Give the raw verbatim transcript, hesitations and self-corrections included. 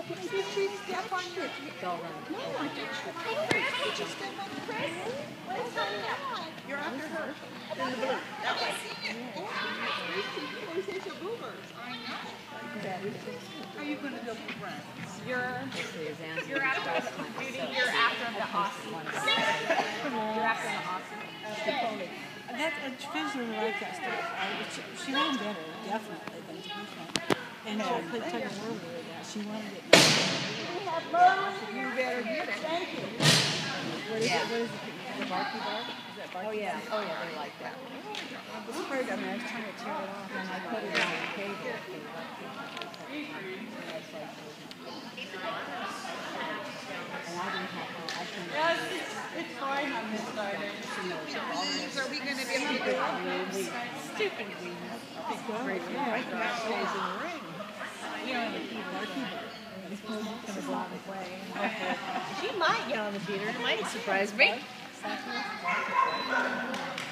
Did she step on your... They'll run. No, I didn't. Did you step on the press? What's going on? You're after her. In the blue. That way. Always hit your boomers. I know. How are you going to go for friends? You're, you're after the, Judy, you're after the Aussie. You're after the Aussie. That's a tradition like that stuff. I, she, she ran better, definitely, than Tamisha. And she played tug of war with that. She wanted it. You better get it. Thank you. What is it? What is it? The barky bark? Is that barky? Oh yeah. Oh yeah, they like that. I was afraid. I mean, I was trying to tear it off, and I put it on the table. Yes, it's fine on this side. Are we going to be able to do it? Stupid weeds. Great. Yeah, that stays in the ring. You know, the barky bark. It's going to block away. She might get on the beater. It might surprise me.